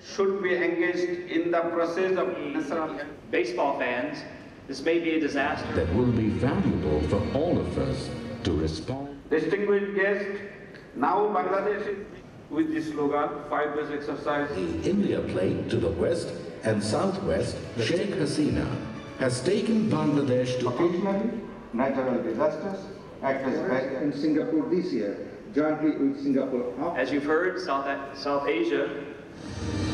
should be engaged in the process of national health. Baseball fans, this may be a disaster that will be valuable for all of us to respond. Distinguished guests, now Bangladesh is with the slogan 5 days exercise. The India plate to the west and southwest, Sheikh Hasina has taken Bangladesh to occasionally natural disasters act as barrier in Singapore this year, jointly with Singapore. As you've heard, South Asia